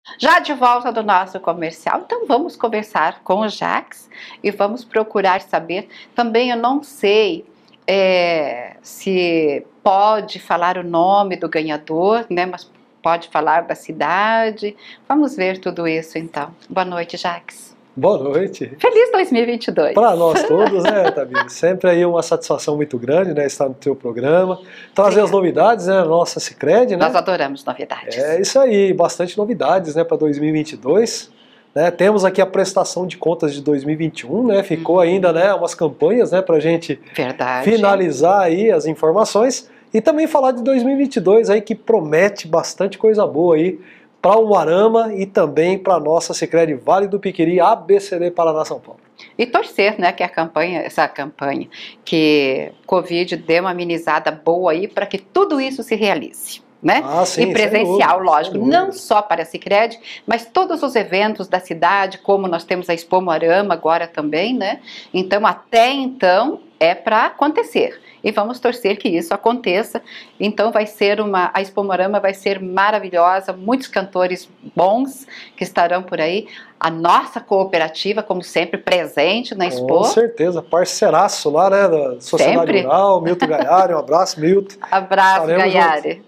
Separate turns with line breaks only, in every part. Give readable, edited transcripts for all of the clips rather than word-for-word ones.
Já de volta do nosso comercial, então vamos conversar com o Jacques e vamos procurar saber. Também eu não sei se pode falar o nome do ganhador, né? Mas pode falar da cidade. Vamos ver tudo isso então. Boa noite, Jacques.
Boa noite.
Feliz 2022.
Para nós todos, né, Tamires? Sempre aí uma satisfação muito grande, né, estar no teu programa, trazer as novidades, né, nossa Sicredi, né?
Nós adoramos novidades.
É isso aí, bastante novidades, né, para 2022. Né? Temos aqui a prestação de contas de 2021, né? Ficou ainda, né, umas campanhas, né, para a gente finalizar aí as informações e também falar de 2022 aí que promete bastante coisa boa aí para o Umuarama e também para a nossa Sicredi Vale do Piqueri, ABCD Paraná São Paulo.
E torcer, né, que essa campanha, que Covid dê uma amenizada boa aí para que tudo isso se realize. Né?
Sim,
e presencial, lógico, não só para a Sicredi, mas todos os eventos da cidade, como nós temos a Expo Umuarama agora também, né? Então, até então, é para acontecer. E vamos torcer que isso aconteça. Então a Expo Umuarama vai ser maravilhosa, muitos cantores bons que estarão por aí. A nossa cooperativa, como sempre, presente na Expo.
Com certeza, parceiraço lá, né, da Sociedade Rural, Milton Gaiari, um abraço, Milton.
Abraço, Gaiari.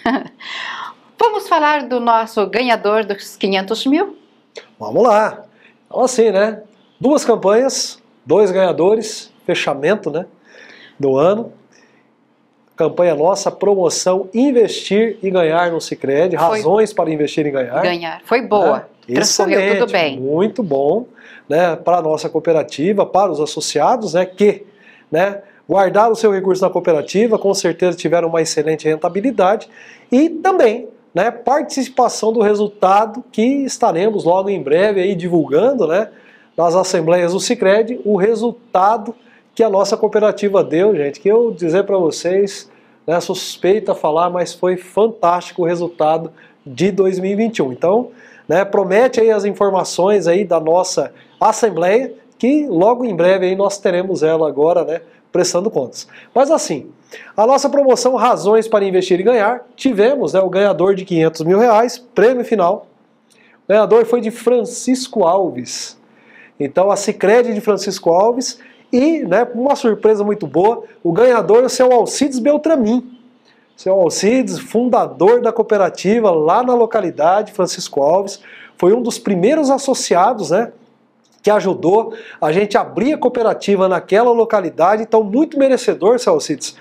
Vamos falar do nosso ganhador dos 500 mil?
Vamos lá. Então assim, né, 2 campanhas, 2 ganhadores, fechamento, né, do ano. Campanha nossa, promoção Investir e Ganhar no Sicredi, razões para investir e ganhar.
Foi boa, transcorreu tudo bem.
Muito bom, né, para a nossa cooperativa, para os associados, né, que, né, guardaram o seu recurso na cooperativa, com certeza tiveram uma excelente rentabilidade e também, né, participação do resultado que estaremos logo em breve aí divulgando, né, nas assembleias do Sicredi, o resultado que a nossa cooperativa deu, gente, que eu dizer para vocês, né, sou suspeito a falar, mas foi fantástico o resultado de 2021. Então, né, promete aí as informações aí da nossa assembleia, que logo em breve aí nós teremos ela agora, né, prestando contas. Mas assim, a nossa promoção Razões para Investir e Ganhar, tivemos, né, o ganhador de 500 mil reais, prêmio final. O ganhador foi de Francisco Alves. Então a Sicredi de Francisco Alves e, né, uma surpresa muito boa, o ganhador é o seu Alcides Beltramin. Seu Alcides, fundador da cooperativa lá na localidade, Francisco Alves, foi um dos primeiros associados, né, que ajudou a gente a abrir a cooperativa naquela localidade, então muito merecedor, seu Alcides,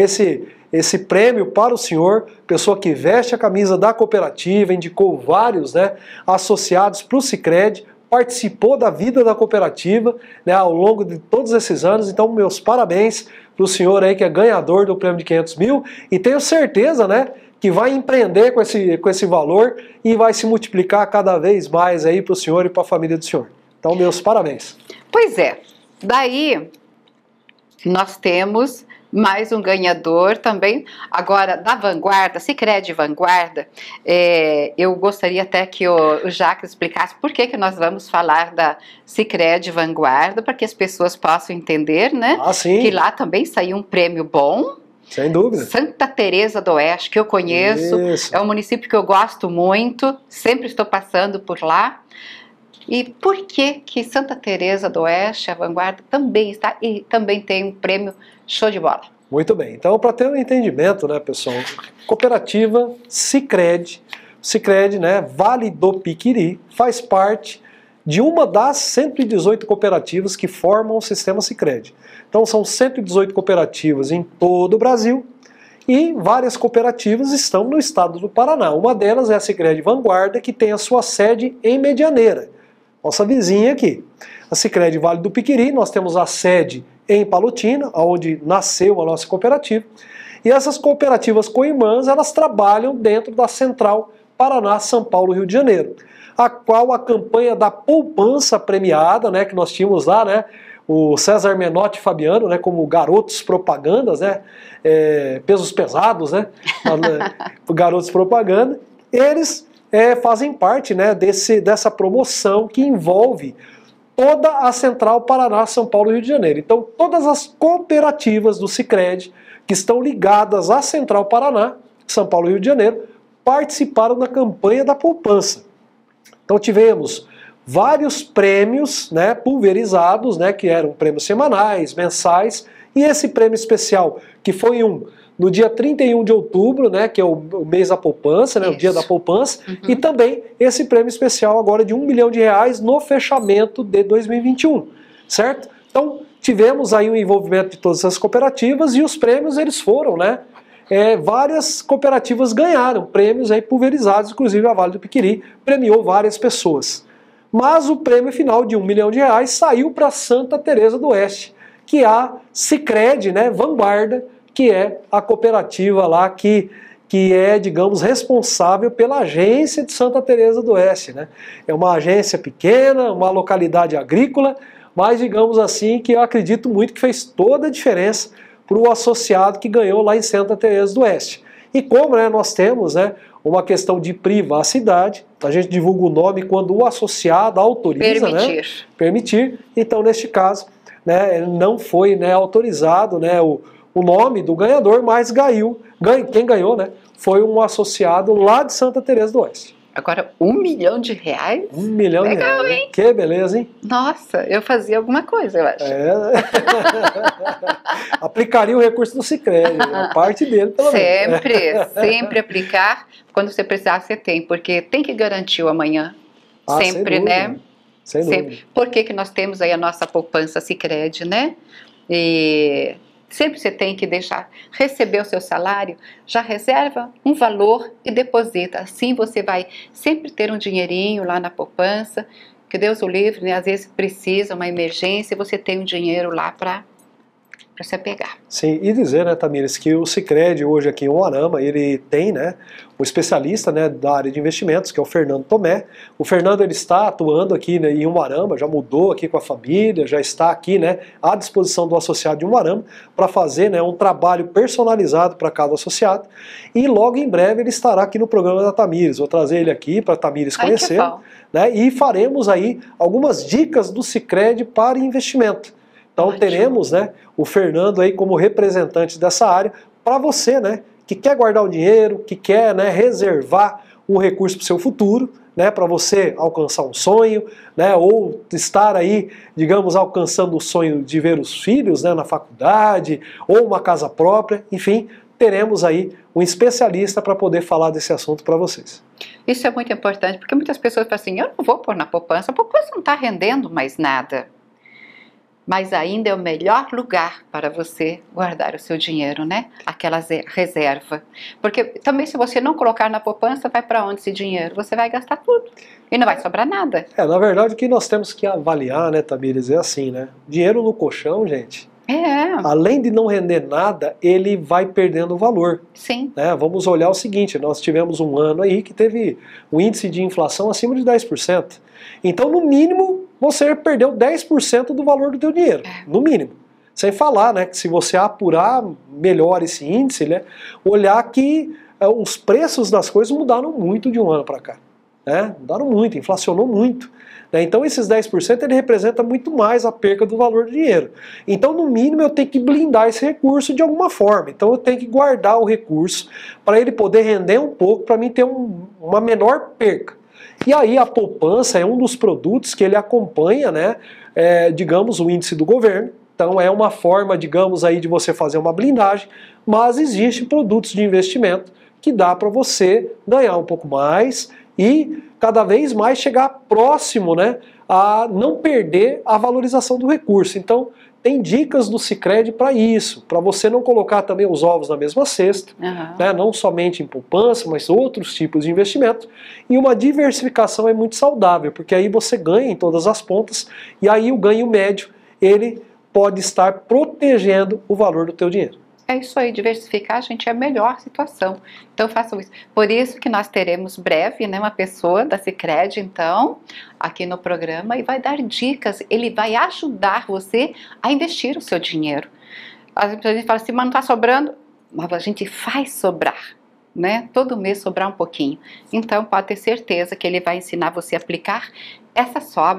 esse prêmio para o senhor, pessoa que veste a camisa da cooperativa, indicou vários, né, associados para o Sicredi, participou da vida da cooperativa, né, ao longo de todos esses anos, então meus parabéns para o senhor aí que é ganhador do prêmio de 500 mil e tenho certeza, né, que vai empreender com esse valor e vai se multiplicar cada vez mais aí para o senhor e para a família do senhor. Então, meus parabéns.
Pois é, daí nós temos mais um ganhador também, agora da Vanguarda, Sicredi Vanguarda. Eu gostaria até que o Jacques explicasse por que nós vamos falar da Sicredi Vanguarda, para que as pessoas possam entender, né?
Sim.
Que lá também saiu um prêmio bom.
Sem dúvida.
Santa Teresa do Oeste, que eu conheço, é um município que eu gosto muito, sempre estou passando por lá. E por que Santa Teresa do Oeste, a Vanguarda, também está e também tem um prêmio show de bola?
Muito bem. Então, para ter um entendimento, né, pessoal, cooperativa Sicredi, né, Vale do Piqueri, faz parte de uma das 118 cooperativas que formam o sistema Sicredi. Então, são 118 cooperativas em todo o Brasil e várias cooperativas estão no estado do Paraná. Uma delas é a Sicredi Vanguarda, que tem a sua sede em Medianeira, nossa vizinha aqui. A Sicredi Vale do Piqueri, nós temos a sede em Palotina, onde nasceu a nossa cooperativa. E essas cooperativas co-irmãs, elas trabalham dentro da Central Paraná, São Paulo, Rio de Janeiro. A qual a campanha da poupança premiada, né, que nós tínhamos lá, né, o César Menotti e Fabiano, né, como garotos propagandas, né, pesos pesados, né, garotos propaganda, eles fazem parte, né, dessa promoção que envolve toda a Central Paraná, São Paulo e Rio de Janeiro. Então, todas as cooperativas do Sicredi que estão ligadas à Central Paraná, São Paulo e Rio de Janeiro, participaram da campanha da poupança. Então tivemos vários prêmios, né, pulverizados, né, que eram prêmios semanais, mensais, e esse prêmio especial, que foi no dia 31 de outubro, né, que é o mês da poupança, né, o dia da poupança, e também esse prêmio especial agora de R$1 milhão no fechamento de 2021, certo? Então tivemos aí o envolvimento de todas as cooperativas e os prêmios eles foram, né, várias cooperativas ganharam prêmios aí pulverizados, inclusive a Vale do Piquiri premiou várias pessoas. Mas o prêmio final de R$1 milhão saiu para Santa Teresa do Oeste, que é a Sicredi, né, Vanguarda, que é a cooperativa lá que é, digamos, responsável pela agência de Santa Teresa do Oeste, né? É uma agência pequena, uma localidade agrícola, mas digamos assim que eu acredito muito que fez toda a diferença para o associado que ganhou lá em Santa Teresa do Oeste. E como, né, nós temos, né, uma questão de privacidade, a gente divulga o nome quando o associado autoriza, permitir. Então, neste caso, né, não foi, né, autorizado, né, o nome do ganhador, mas quem ganhou, né, foi um associado lá de Santa Teresa do Oeste.
Agora, R$1 milhão? R$1 milhão.
Legal, hein? Que beleza, hein?
Nossa, eu fazia alguma coisa, eu acho.
Aplicaria o recurso do Sicredi, a parte dele, pelo menos.
Sempre aplicar. Quando você precisar, você tem, porque tem que garantir o amanhã. Sempre, né?
Sem dúvida.
Por que nós temos aí a nossa poupança Sicredi, né? E sempre você tem que deixar, receber o seu salário, já reserva um valor e deposita. Assim você vai sempre ter um dinheirinho lá na poupança, que Deus o livre, né? Às vezes precisa, uma emergência, você tem um dinheiro lá para se apegar.
Sim, e dizer, né, Tamires, que o Sicredi hoje aqui em Umuarama, ele tem, né, o especialista, né, da área de investimentos, que é o Fernando Tomé. O Fernando, ele está atuando aqui, né, em Umuarama, já mudou aqui com a família, já está aqui, né, à disposição do associado de Umuarama para fazer, né, um trabalho personalizado para cada associado. E logo em breve ele estará aqui no programa da Tamires. Vou trazer ele aqui para a Tamires conhecer, né, e faremos aí algumas dicas do Sicredi para investimento. Então teremos, né, o Fernando aí como representante dessa área para você, né, que quer guardar o dinheiro, que quer, né, reservar um recurso para o seu futuro, né, para você alcançar um sonho, né, ou estar aí, digamos, alcançando o sonho de ver os filhos, né, na faculdade, ou uma casa própria, enfim, teremos aí um especialista para poder falar desse assunto para vocês.
Isso é muito importante, porque muitas pessoas falam assim, eu não vou pôr na poupança, a poupança não está rendendo mais nada. Mas ainda é o melhor lugar para você guardar o seu dinheiro, né? Aquela reserva. Porque também se você não colocar na poupança, vai para onde esse dinheiro? Você vai gastar tudo e não vai sobrar nada.
Na verdade o que nós temos que avaliar, né, Tamires, é assim, né? Dinheiro no colchão, gente, além de não render nada, ele vai perdendo valor.
Sim.
Né? Vamos olhar o seguinte, nós tivemos um ano aí que teve um índice de inflação acima de 10%. Então, no mínimo, você perdeu 10% do valor do teu dinheiro, no mínimo. Sem falar, né, que se você apurar melhor esse índice, né, olhar que os preços das coisas mudaram muito de um ano para cá. Né? Mudaram muito, inflacionou muito. Né? Então esses 10% ele representa muito mais a perca do valor do dinheiro. Então no mínimo eu tenho que blindar esse recurso de alguma forma. Então eu tenho que guardar o recurso para ele poder render um pouco, para mim ter uma menor perca. E aí a poupança é um dos produtos que ele acompanha, né, digamos, o índice do governo. Então é uma forma, digamos, aí de você fazer uma blindagem, mas existem produtos de investimento que dá para você ganhar um pouco mais e cada vez mais chegar próximo, né, a não perder a valorização do recurso. Então tem dicas do Sicredi para isso, para você não colocar também os ovos na mesma cesta, né, não somente em poupança, mas outros tipos de investimento. E uma diversificação é muito saudável, porque aí você ganha em todas as pontas e aí o ganho médio, ele pode estar protegendo o valor do teu dinheiro.
É isso aí, diversificar, gente, é a melhor situação. Então façam isso. Por isso que nós teremos breve, né, uma pessoa da Sicredi, então, aqui no programa e vai dar dicas, ele vai ajudar você a investir o seu dinheiro. A gente fala assim, mas não está sobrando, mas a gente faz sobrar, né? Todo mês sobrar um pouquinho. Então pode ter certeza que ele vai ensinar você a aplicar essa sobra,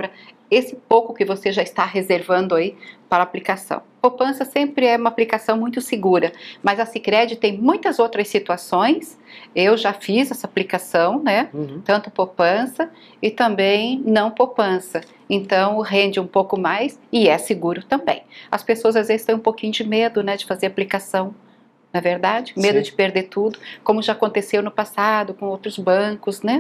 esse pouco que você já está reservando aí para aplicação. Poupança sempre é uma aplicação muito segura, mas a Sicredi tem muitas outras situações. Eu já fiz essa aplicação, né? Tanto poupança e também não poupança. Então rende um pouco mais e é seguro também. As pessoas às vezes têm um pouquinho de medo, né, de fazer aplicação. Não é verdade? Medo de perder tudo, como já aconteceu no passado com outros bancos, né?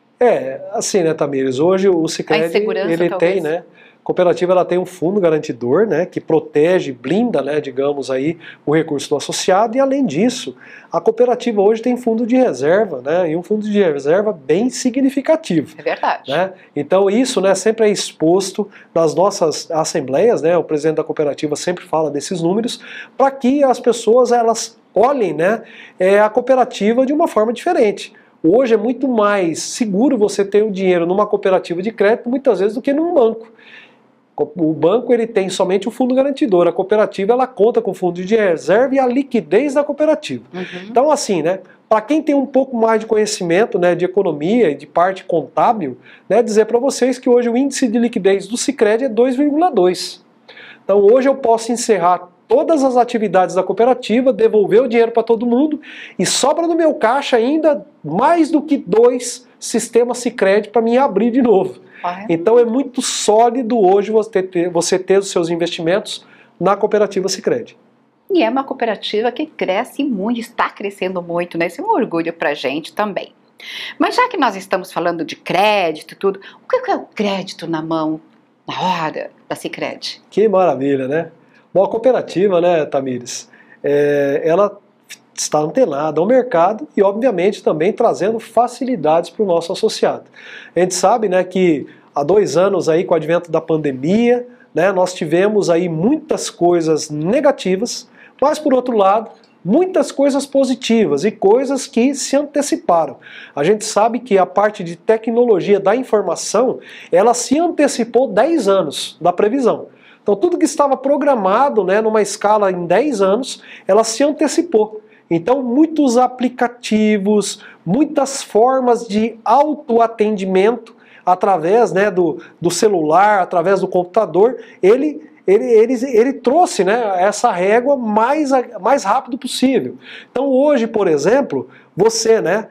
Assim, né, Tamires, hoje o Sicredi, ele tem, né, a cooperativa ela tem um fundo garantidor, né, que protege, blinda, né, digamos aí, o recurso do associado, e além disso, a cooperativa hoje tem fundo de reserva, né, e um fundo de reserva bem significativo.
É verdade.
Né? Então isso, né, sempre é exposto nas nossas assembleias, né, o presidente da cooperativa sempre fala desses números, para que as pessoas elas olhem, né, a cooperativa de uma forma diferente. Hoje é muito mais seguro você ter o dinheiro numa cooperativa de crédito, muitas vezes, do que num banco. O banco ele tem somente o fundo garantidor, a cooperativa ela conta com o fundo de reserva e a liquidez da cooperativa. Então assim, né, para quem tem um pouco mais de conhecimento, né, de economia e de parte contábil, né, dizer para vocês que hoje o índice de liquidez do Sicredi é 2,2. Então hoje eu posso encerrar todas as atividades da cooperativa, devolver o dinheiro para todo mundo e sobra no meu caixa ainda mais do que 2 sistemas Sicredi para mim abrir de novo. Então é muito sólido hoje você ter os seus investimentos na cooperativa Sicredi.
E é uma cooperativa que cresce muito, está crescendo muito, né? Isso é um orgulho para a gente também. Mas já que nós estamos falando de crédito e tudo, o que é o crédito na mão, na hora da Sicredi?
Que maravilha, né? Bom, a cooperativa, né, Tamires, ela está antenada ao mercado e, obviamente, também trazendo facilidades para o nosso associado. A gente sabe, né, que há 2 anos, aí, com o advento da pandemia, né, nós tivemos aí muitas coisas negativas, mas, por outro lado, muitas coisas positivas e coisas que se anteciparam. A gente sabe que a parte de tecnologia da informação, ela se antecipou 10 anos da previsão. Então tudo que estava programado, né, numa escala em 10 anos, ela se antecipou. Então muitos aplicativos, muitas formas de autoatendimento através, né, do celular, através do computador, ele trouxe, né, essa régua mais rápido possível. Então hoje, por exemplo, você, né,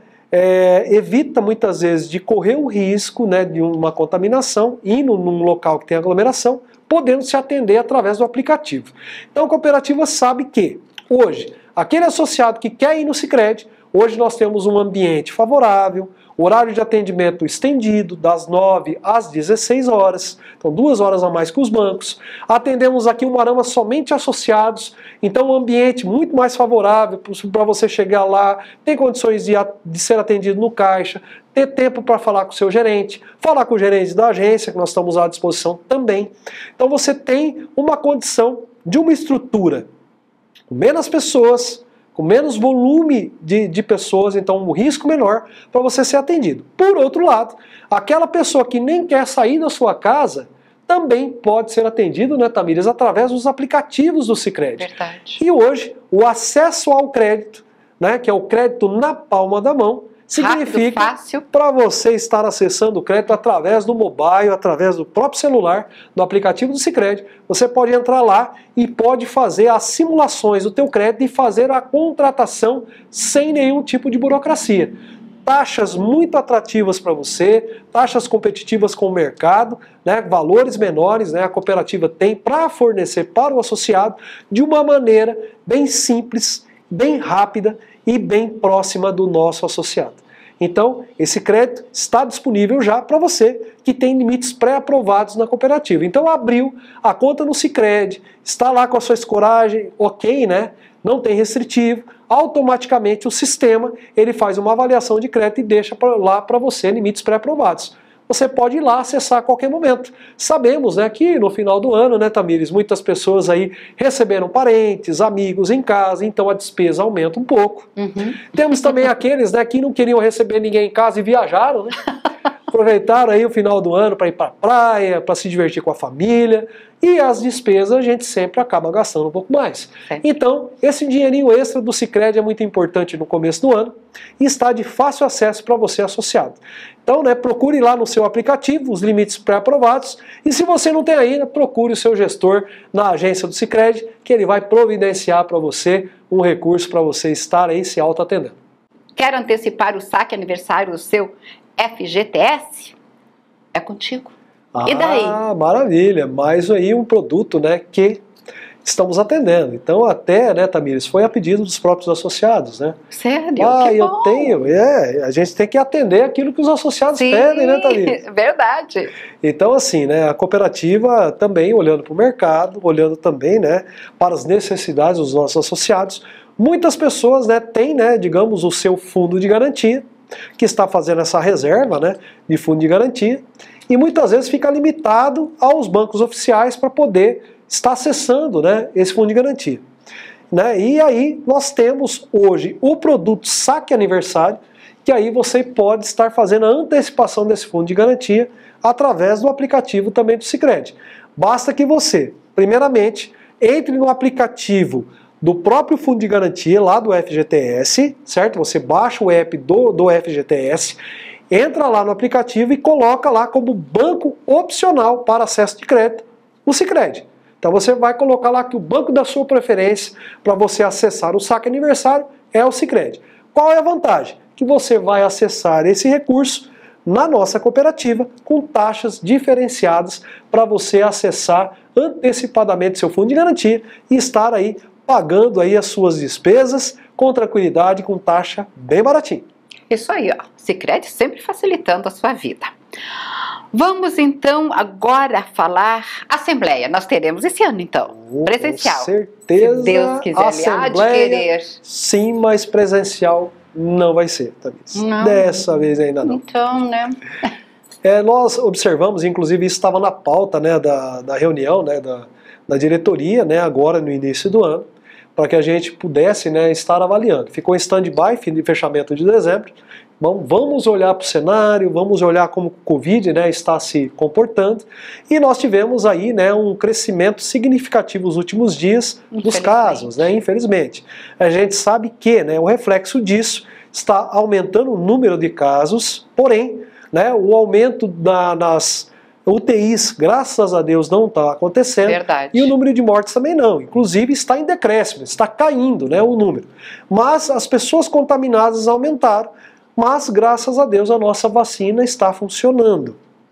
evita muitas vezes de correr o risco, né, de uma contaminação, indo num local que tem aglomeração, podendo se atender através do aplicativo. Então a cooperativa sabe que hoje, aquele associado que quer ir no Sicredi, hoje nós temos um ambiente favorável, horário de atendimento estendido, das 9 às 16 horas, então 2 horas a mais que os bancos. Atendemos aqui uma Arama somente associados, então um ambiente muito mais favorável para você chegar lá, ter condições de ser atendido no caixa, ter tempo para falar com o seu gerente, falar com o gerente da agência, que nós estamos à disposição também. Então você tem uma condição de uma estrutura com menos pessoas, com menos volume de pessoas, então um risco menor para você ser atendido. Por outro lado, aquela pessoa que nem quer sair da sua casa também pode ser atendido, né, Tamires, através dos aplicativos do Sicredi.
Verdade.
E hoje, o acesso ao crédito, né, que é o crédito na palma da mão, significa para você estar acessando o crédito através do mobile, através do próprio celular, do aplicativo do Sicredi. Você pode entrar lá e pode fazer as simulações do teu crédito e fazer a contratação sem nenhum tipo de burocracia. Taxas muito atrativas para você, taxas competitivas com o mercado, né, valores menores, né, a cooperativa tem para fornecer para o associado de uma maneira bem simples, bem rápida e bem próxima do nosso associado. Então, esse crédito está disponível já para você que tem limites pré-aprovados na cooperativa. Então, abriu a conta no Sicredi, está lá com a sua escoragem, ok, né? Não tem restritivo, automaticamente o sistema ele faz uma avaliação de crédito e deixa lá para você limites pré-aprovados. Você pode ir lá acessar a qualquer momento. Sabemos, né, que no final do ano, né, Tamires, muitas pessoas aí receberam parentes, amigos em casa, então a despesa aumenta um pouco. Temos também aqueles, né, que não queriam receber ninguém em casa e viajaram, né? aproveitaram aí o final do ano para ir para a praia, para se divertir com a família, e as despesas a gente sempre acaba gastando um pouco mais. Então, esse dinheirinho extra do Sicredi é muito importante no começo do ano e está de fácil acesso para você associado. Então, né, procure lá no seu aplicativo os limites pré-aprovados, e se você não tem ainda, procure o seu gestor na agência do Sicredi, que ele vai providenciar para você um recurso para você estar aí se auto-atendendo.
Quer antecipar o saque aniversário do seu FGTS? É contigo. E daí?
Maravilha, mais aí um produto, né, que estamos atendendo. Então até, né, Tamires, foi a pedido dos próprios associados, né?
Sério? Que bom.
Eu tenho, a gente tem que atender aquilo que os associados pedem, né, Tamires?
Verdade.
Então assim, né, a cooperativa também olhando para o mercado, olhando também, né, para as necessidades dos nossos associados. Muitas pessoas, né, têm, né, digamos, o seu fundo de garantia, que está fazendo essa reserva, né, de fundo de garantia, e muitas vezes fica limitado aos bancos oficiais para poder estar acessando, né, esse fundo de garantia. Né? E aí nós temos hoje o produto Saque Aniversário, que aí você pode estar fazendo a antecipação desse fundo de garantia através do aplicativo também do Sicredi. Basta que você, primeiramente, entre no aplicativo do próprio fundo de garantia lá do FGTS, certo? Você baixa o app do FGTS, entra lá no aplicativo e coloca lá como banco opcional para acesso de crédito o Sicredi. Então você vai colocar lá que o banco da sua preferência para você acessar o saque aniversário é o Sicredi. Qual é a vantagem? Que você vai acessar esse recurso na nossa cooperativa com taxas diferenciadas para você acessar antecipadamente seu fundo de garantia e estar aí pagando aí as suas despesas com tranquilidade, com taxa bem baratinha.
Isso aí, ó. Sicredi sempre facilitando a sua vida. Vamos então agora falar Assembleia. Nós teremos esse ano então, presencial.
Com certeza.
Se Deus quiser,
Assembleia, sim, mas presencial não vai ser, Tamires. Dessa vez ainda não.
Então, né?
Nós observamos, inclusive isso estava na pauta, né, da reunião, né, da diretoria, né, agora no início do ano, para que a gente pudesse, né, estar avaliando. Ficou em stand-by, fim de fechamento de dezembro. Bom, vamos olhar para o cenário, vamos olhar como o Covid, né, está se comportando. E nós tivemos aí, né, um crescimento significativo nos últimos dias dos casos, né, infelizmente. A gente sabe que, né, o reflexo disso está aumentando o número de casos, porém, né, o aumento nas UTIs, graças a Deus, não está acontecendo.
Verdade.
E o número de mortes também não. Inclusive está em decréscimo, está caindo, né, o número. Mas as pessoas contaminadas aumentaram, mas graças a Deus a nossa vacina está funcionando.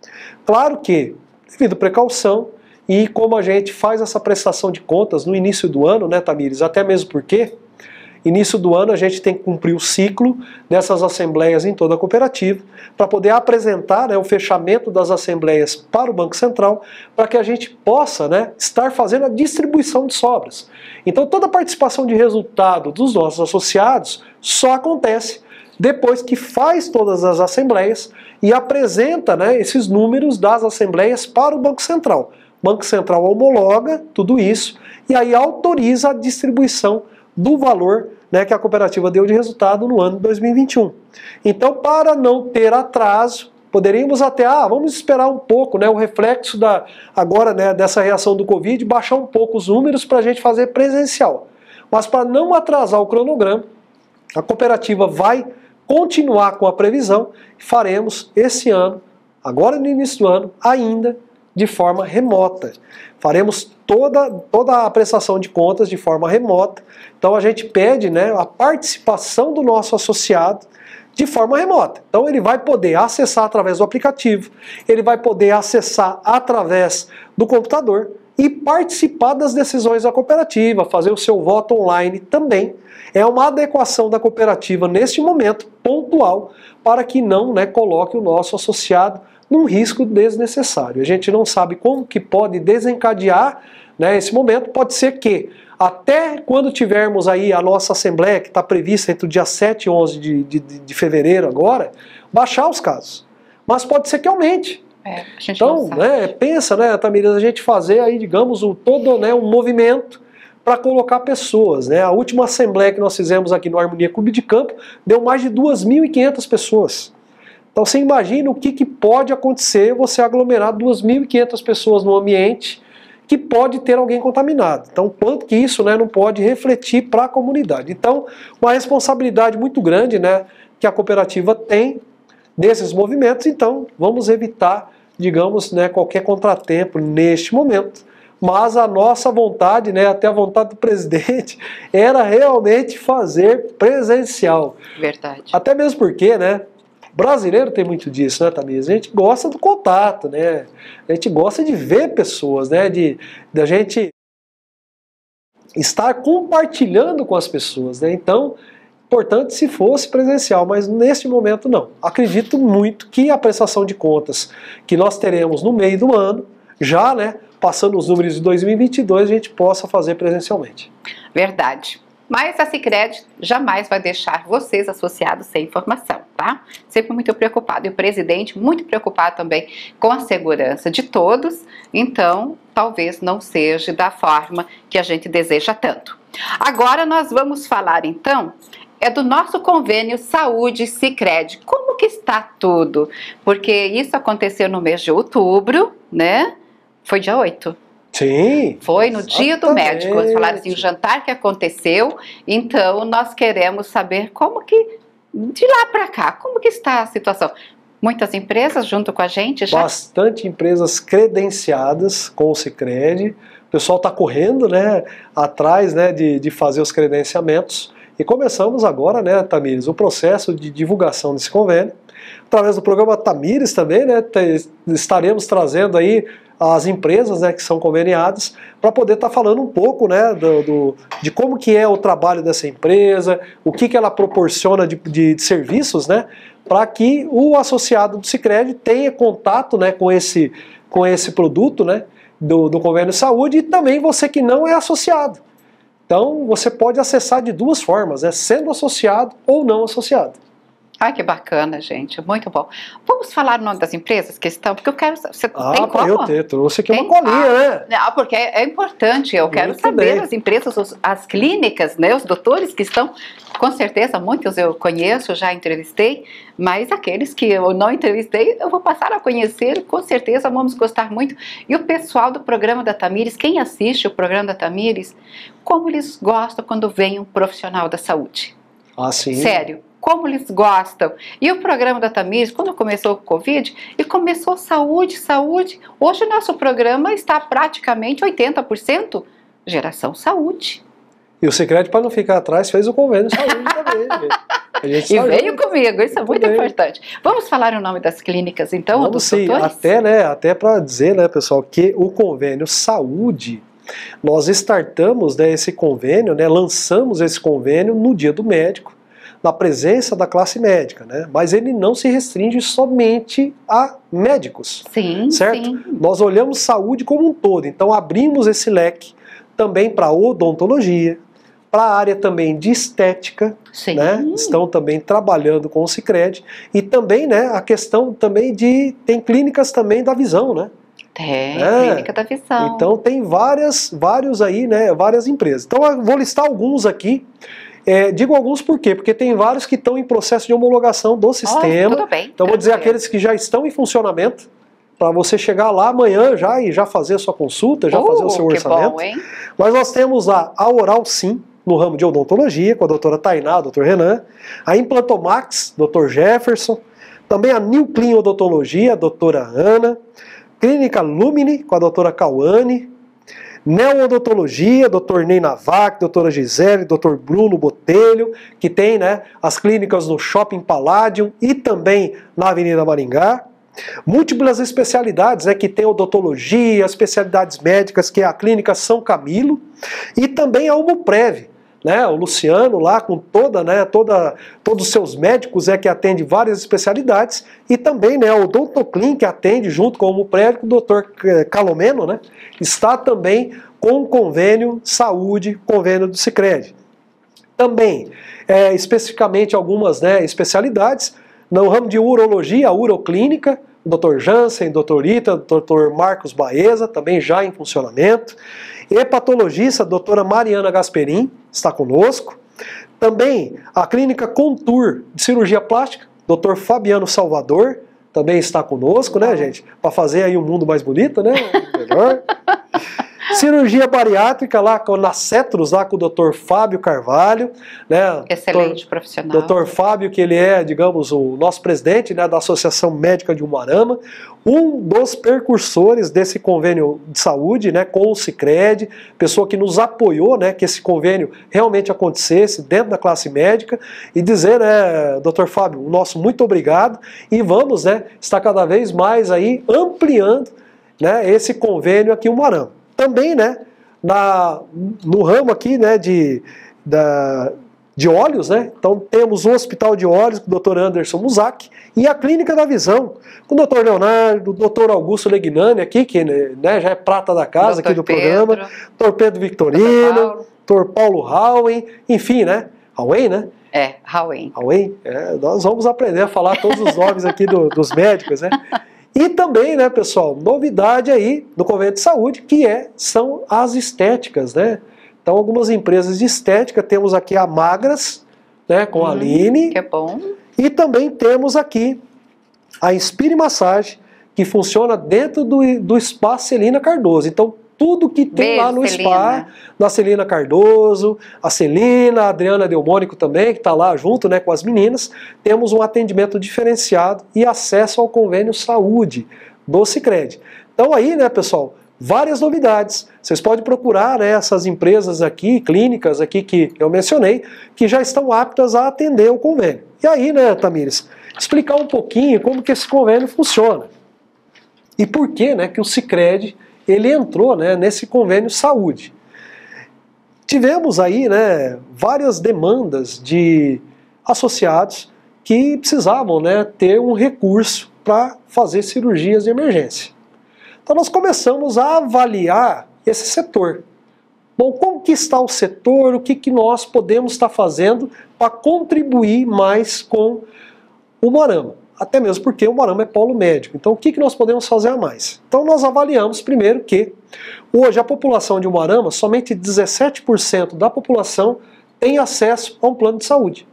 Claro que, devido à precaução, e como a gente faz essa prestação de contas no início do ano, né, Tamires, até mesmo porque início do ano a gente tem que cumprir o ciclo dessas assembleias em toda a cooperativa, para poder apresentar, né, o fechamento das assembleias para o Banco Central, para que a gente possa, né, estar fazendo a distribuição de sobras. Então toda a participação de resultado dos nossos associados só acontece depois que faz todas as assembleias e apresenta, né, esses números das assembleias para o Banco Central. O Banco Central homologa tudo isso e aí autoriza a distribuição do valor, né, que a cooperativa deu de resultado no ano de 2021. Então, para não ter atraso, poderíamos até, vamos esperar um pouco, né, o reflexo agora, né, dessa reação do Covid, baixar um pouco os números para a gente fazer presencial. Mas para não atrasar o cronograma, a cooperativa vai continuar com a previsão e faremos esse ano, agora no início do ano, ainda de forma remota. Faremos toda a prestação de contas de forma remota. Então a gente pede, né, a participação do nosso associado de forma remota. Então ele vai poder acessar através do aplicativo, ele vai poder acessar através do computador e participar das decisões da cooperativa, fazer o seu voto online também. É uma adequação da cooperativa neste momento, pontual, para que não, né, coloque o nosso associado num risco desnecessário. A gente não sabe como que pode desencadear, né, esse momento. Pode ser que até quando tivermos aí a nossa assembleia, que está prevista entre o dia 7 e 11 de fevereiro agora, baixar os casos. Mas pode ser que aumente. Então, né, pensa, né, Tamires, a gente fazer aí, digamos, todo, né, um movimento para colocar pessoas, né? A última assembleia que nós fizemos aqui no Harmonia Clube de Campo deu mais de 2.500 pessoas. Então você imagina o que pode acontecer você aglomerar 2.500 pessoas no ambiente que pode ter alguém contaminado. Então, quanto que isso, né, não pode refletir para a comunidade. Então, uma responsabilidade muito grande, né, que a cooperativa tem nesses movimentos. Então, vamos evitar, digamos, né, qualquer contratempo neste momento. Mas a nossa vontade, né, até a vontade do presidente, era realmente fazer presencial.
Verdade.
Até mesmo porque, né, brasileiro tem muito disso, né, Tamires? A gente gosta do contato, né? A gente gosta de ver pessoas, né? Da gente estar compartilhando com as pessoas, né? Então, importante se fosse presencial, mas neste momento não. Acredito muito que a prestação de contas que nós teremos no meio do ano, já, né, passando os números de 2022, a gente possa fazer presencialmente.
Verdade. Mas a Sicredi jamais vai deixar vocês associados sem informação, tá? Sempre muito preocupado. E o presidente muito preocupado também com a segurança de todos. Então, talvez não seja da forma que a gente deseja tanto. Agora nós vamos falar, então, do nosso convênio Saúde Sicredi. Como que está tudo? Porque isso aconteceu no mês de outubro, né? Foi dia 8.
Sim.
Foi no dia do médico, eles falaram assim, o jantar que aconteceu, então nós queremos saber como que, de lá para cá, como que está a situação. Muitas empresas junto com a gente já?
Bastante empresas credenciadas com o Sicredi, o pessoal está correndo, né, atrás, né, de fazer os credenciamentos, e começamos agora, né, Tamires, o processo de divulgação desse convênio, através do programa Tamires também, né, estaremos trazendo aí as empresas, né, que são conveniadas, para poder estar falando um pouco, né, de como que é o trabalho dessa empresa, o que ela proporciona de serviços, né, para que o associado do Sicredi tenha contato, né, com esse produto, né, do convênio saúde, e também você que não é associado. Então você pode acessar de duas formas, né, sendo associado ou não associado.
Ai, que bacana, gente. Muito bom. Vamos falar o nome das empresas que estão, porque eu quero... Você tem como?
Eu trouxe aqui uma colinha, né?
Não, porque é importante, eu quero saber as empresas, as clínicas, né, os doutores que estão, com certeza, muitos eu conheço, já entrevistei, mas aqueles que eu não entrevistei, eu vou passar a conhecer, com certeza vamos gostar muito. E o pessoal do programa da Tamires, quem assiste o programa da Tamires, como eles gostam quando vem um profissional da saúde.
Ah, sim.
Sério. Como eles gostam. E o programa da Tamires, quando começou o Covid, e começou saúde, saúde. Hoje o nosso programa está praticamente 80% geração saúde.
E o Sicredi, para não ficar atrás, fez o convênio de saúde também.
E veio comigo, isso é muito importante. Vamos falar o nome das clínicas, então,
vamos,
dos
sim,
doutores?
até para dizer, né, pessoal, que o convênio saúde, nós startamos, né, esse convênio, né, lançamos esse convênio no Dia do Médico, na presença da classe médica, né? Mas ele não se restringe somente a médicos,
sim,
certo?
Sim.
Nós olhamos saúde como um todo, então abrimos esse leque também para odontologia, para a área também de estética,
sim.
Né? Estão também trabalhando com o Sicredi, e também, né, a questão também tem clínicas também da visão, né?
Tem, clínica da visão.
Então tem vários aí, né, várias empresas. Então eu vou listar alguns aqui. Digo alguns por quê? Porque tem vários que estão em processo de homologação do sistema.
Tudo bem,
então vou dizer aqueles que já estão em funcionamento, para você chegar lá amanhã e já fazer a sua consulta, já fazer o seu orçamento.
Bom, hein?
Mas nós temos a Oral Sim, no ramo de odontologia, com a doutora Tainá, doutor Renan, a Implantomax, doutor Jefferson, também a New Clean Odontologia, a doutora Ana, Clínica Lumine, com a doutora Cauane, Neodontologia, Dr. Ney Navac, doutora Gisele, Dr. Bruno Botelho, que tem, né, as clínicas no Shopping Palladium e também na Avenida Maringá. Múltiplas especialidades, né, que tem odontologia, especialidades médicas, que é a Clínica São Camilo, e também a Umuprev, né, o Luciano lá com todos os seus médicos, que atende várias especialidades, e também, né, o Odontoclin, que atende junto com o Umuprev, o Dr. Calomeno, né, está também com o convênio saúde, convênio do Sicredi. Também, especificamente algumas, né, especialidades, no ramo de urologia, a uroclínica, o Dr. Jansen, Dr. Ita, Dr. Marcos Baeza, também já em funcionamento. Hepatologista, a doutora Mariana Gasperin, está conosco. Também a clínica Contour, de cirurgia plástica, Dr. Fabiano Salvador também está conosco, né, gente? Para fazer aí um mundo mais bonito, né? Melhor. Cirurgia bariátrica lá na Cetros, lá com o Dr. Fábio Carvalho, né?
Excelente profissional.
Dr. Fábio, que ele é, digamos, o nosso presidente, né, da Associação Médica de Umuarama, um dos precursores desse convênio de saúde, né, com o Sicredi, pessoa que nos apoiou, né, que esse convênio realmente acontecesse dentro da classe médica, e dizer, né, Dr. Fábio, o nosso muito obrigado, e vamos, né, estar cada vez mais aí ampliando, né, esse convênio aqui em Umuarama. Também, né, no ramo aqui, né, de olhos, né, então temos o Hospital de Olhos com o Dr. Anderson Muzak e a Clínica da Visão com o Dr. Leonardo, o Dr. Augusto Legnani aqui, que, né, já é prata da casa aqui do programa, Dr. Pedro Victorino, Dr. Paulo Howen, enfim, né, Howen, né?
Howen.
Howen, nós vamos aprender a falar todos os nomes aqui dos médicos, né? E também, né, pessoal, novidade aí no convênio de saúde, que são as estéticas, né? Então, algumas empresas de estética, temos aqui a Magras, né, com a Aline.
Que é bom.
E também temos aqui a Inspire Massagem, que funciona dentro do Spa Celina Cardoso. Então, tudo que tem lá no Spa, da Celina Cardoso, a Celina, a Adriana Delmônico também, que está lá junto, né, com as meninas, temos um atendimento diferenciado e acesso ao convênio saúde do Sicredi. Então aí, né, pessoal, várias novidades. Vocês podem procurar, né, essas empresas aqui, clínicas aqui que eu mencionei, que já estão aptas a atender o convênio. E aí, né, Tamires, explicar um pouquinho como que esse convênio funciona. E por que, né, que o Sicredi ele entrou, né, nesse convênio saúde. Tivemos aí, né, várias demandas de associados que precisavam, né, ter um recurso para fazer cirurgias de emergência. Então nós começamos a avaliar esse setor. Bom, como que está o setor, o que nós podemos estar fazendo para contribuir mais com o Umuarama? Até mesmo porque o Umuarama é polo médico. Então o que nós podemos fazer a mais? Então nós avaliamos primeiro que hoje a população de Umuarama, somente 17% da população tem acesso a um plano de saúde.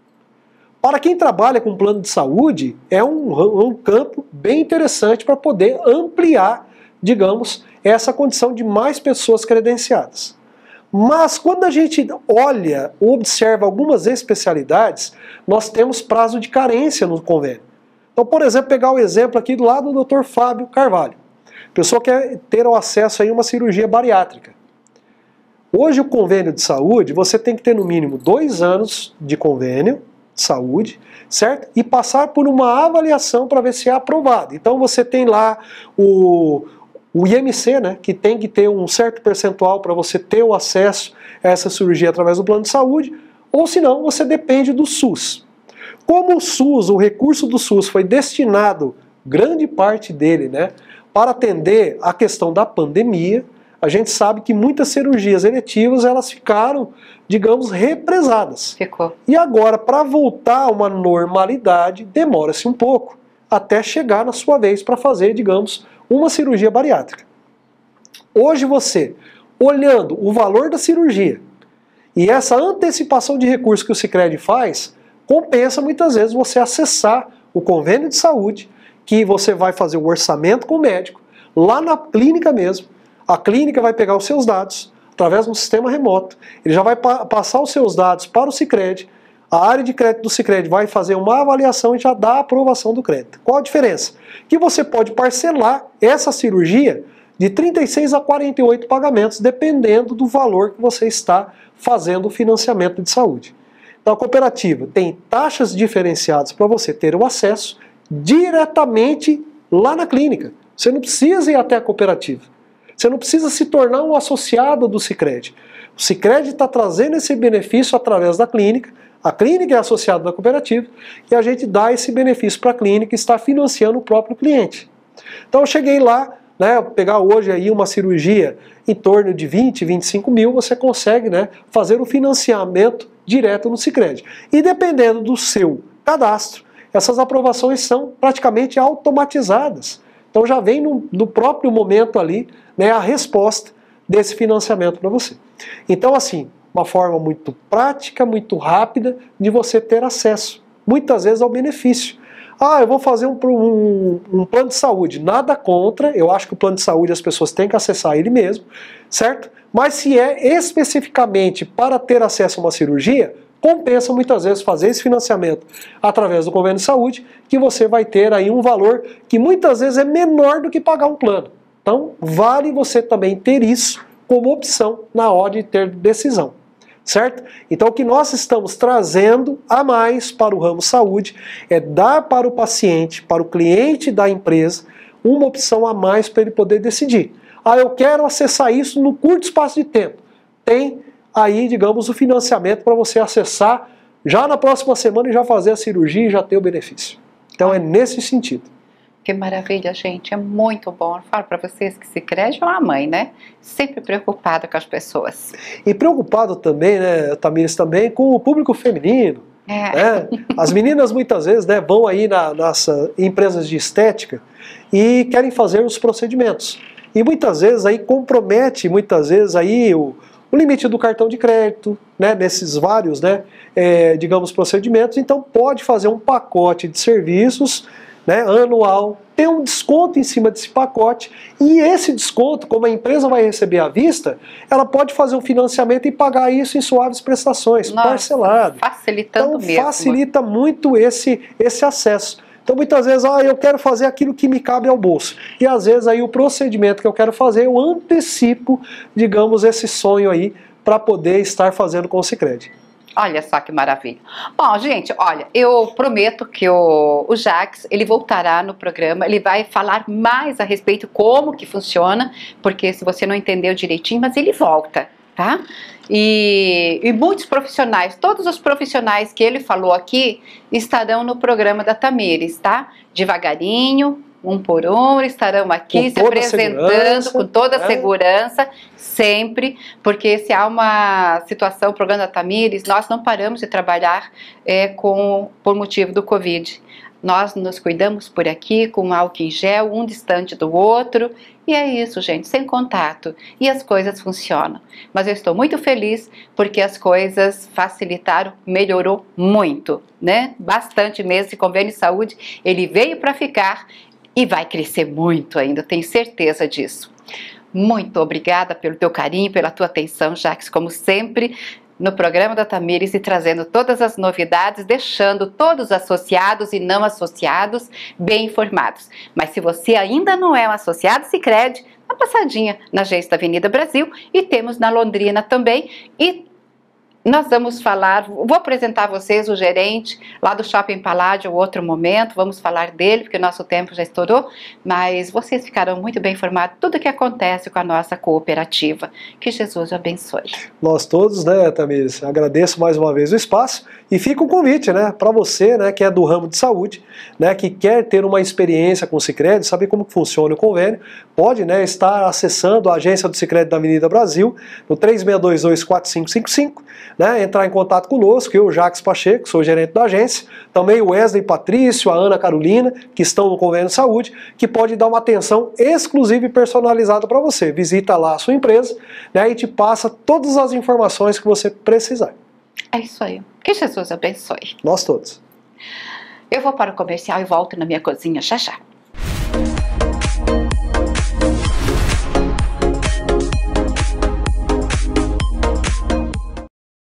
Para quem trabalha com plano de saúde, é um campo bem interessante para poder ampliar, digamos, essa condição de mais pessoas credenciadas. Mas quando a gente olha ou observa algumas especialidades, nós temos prazo de carência no convênio. Então, por exemplo, pegar o exemplo aqui do lado do Dr. Fábio Carvalho. A pessoa quer ter o acesso a uma cirurgia bariátrica. Hoje o convênio de saúde, você tem que ter no mínimo 2 anos de convênio de saúde, certo? E passar por uma avaliação para ver se é aprovado. Então você tem lá o IMC, né, que tem que ter um certo percentual para você ter o acesso a essa cirurgia através do plano de saúde, ou senão você depende do SUS. Como o SUS, o recurso do SUS foi destinado, grande parte dele, né, para atender a questão da pandemia, a gente sabe que muitas cirurgias eletivas elas ficaram, digamos, represadas.
Ficou.
E agora, para voltar a uma normalidade, demora-se um pouco, até chegar na sua vez para fazer, digamos, uma cirurgia bariátrica. Hoje você, olhando o valor da cirurgia e essa antecipação de recursos que o Sicredi faz, compensa muitas vezes você acessar o convênio de saúde, que você vai fazer o orçamento com o médico, lá na clínica mesmo. A clínica vai pegar os seus dados, através de um sistema remoto, ele já vai passar os seus dados para o Sicredi, a área de crédito do Sicredi vai fazer uma avaliação e já dá a aprovação do crédito. Qual a diferença? Que você pode parcelar essa cirurgia de 36 a 48 pagamentos, dependendo do valor que você está fazendo o financiamento de saúde. Então a cooperativa tem taxas diferenciadas para você ter o acesso diretamente lá na clínica. Você não precisa ir até a cooperativa. Você não precisa se tornar um associado do Sicredi. O Sicredi está trazendo esse benefício através da clínica, a clínica é associada da cooperativa, e a gente dá esse benefício para a clínica e está financiando o próprio cliente. Então eu cheguei lá, né, pegar hoje aí uma cirurgia em torno de 20, 25 mil, você consegue, né, fazer o financiamento direto no Sicredi. E dependendo do seu cadastro, essas aprovações são praticamente automatizadas. Então já vem no próprio momento ali, né, a resposta desse financiamento para você. Então assim, uma forma muito prática, muito rápida de você ter acesso, muitas vezes ao benefício. Ah, eu vou fazer um plano de saúde. Nada contra, eu acho que o plano de saúde as pessoas têm que acessar ele mesmo, certo? Mas se é especificamente para ter acesso a uma cirurgia, compensa muitas vezes fazer esse financiamento através do convênio de saúde, que você vai ter aí um valor que muitas vezes é menor do que pagar um plano. Então, vale você também ter isso como opção na hora de ter decisão, certo? Então, o que nós estamos trazendo a mais para o ramo saúde é dar para o paciente, para o cliente da empresa, uma opção a mais para ele poder decidir. Ah, eu quero acessar isso no curto espaço de tempo. Tem aí, digamos, o financiamento para você acessar já na próxima semana e já fazer a cirurgia e já ter o benefício. Então, é nesse sentido.
Que maravilha, gente, é muito bom. Eu falo para vocês que Sicredi é uma mãe, né? Sempre preocupada com as pessoas.
E preocupado também, né, Tamires, também com o público feminino. Né? As meninas muitas vezes, né, vão aí nas empresas de estética e querem fazer os procedimentos. E muitas vezes aí compromete, muitas vezes aí o limite do cartão de crédito, né, nesses vários, né, digamos, procedimentos. Então pode fazer um pacote de serviços, né, anual, ter um desconto em cima desse pacote, e esse desconto, como a empresa vai receber à vista, ela pode fazer um financiamento e pagar isso em suaves prestações, parcelado.
Facilitando
então,
mesmo.
Facilita muito esse acesso. Então muitas vezes, eu quero fazer aquilo que me cabe ao bolso. E às vezes aí o procedimento que eu quero fazer, eu antecipo, digamos, esse sonho aí, para poder estar fazendo com o Sicredi.
Olha só que maravilha. Bom, gente, olha, eu prometo que o Jacques, ele voltará no programa, ele vai falar mais a respeito como que funciona, porque se você não entendeu direitinho, mas ele volta, tá? E muitos profissionais, todos os profissionais que ele falou aqui, estarão no programa da Tamires, tá? Devagarinho, um por um, estarão aqui se apresentando com toda a segurança, sempre, porque se há uma situação, o programa da Tamires, nós não paramos de trabalhar por motivo do Covid. Nós nos cuidamos por aqui com álcool em gel, um distante do outro, e é isso, gente, sem contato, e as coisas funcionam. Mas eu estou muito feliz porque as coisas facilitaram, melhorou muito, né? Bastante mesmo. Esse convênio de saúde, ele veio para ficar e vai crescer muito ainda, tenho certeza disso. Muito obrigada pelo teu carinho, pela tua atenção, Jacques, como sempre, no programa da Tamires e trazendo todas as novidades, deixando todos os associados e não associados bem informados. Mas se você ainda não é um associado Sicredi, dá uma passadinha na agência da Avenida Brasil e temos na Londrina também. E nós vamos falar, vou apresentar a vocês o gerente lá do Shopping Paládio, outro momento, vamos falar dele, porque o nosso tempo já estourou, mas vocês ficarão muito bem informados de tudo o que acontece com a nossa cooperativa. Que Jesus abençoe.
Nós todos, né, Tamires, agradeço mais uma vez o espaço e fica o convite, né, para você, né, que é do ramo de saúde, né, que quer ter uma experiência com o Sicredi, saber como que funciona o convênio, pode, né, estar acessando a agência do Sicredi da Avenida Brasil, no 36224555, né, entrar em contato conosco, eu, Jacques Pacheco, sou gerente da agência, também o Wesley Patrício, a Ana Carolina, que estão no convênio de saúde, que pode dar uma atenção exclusiva e personalizada para você. Visita lá a sua empresa, né, e te passa todas as informações que você precisar.
É isso aí. Que Jesus abençoe.
Nós todos.
Eu vou para o comercial e volto na minha cozinha já já.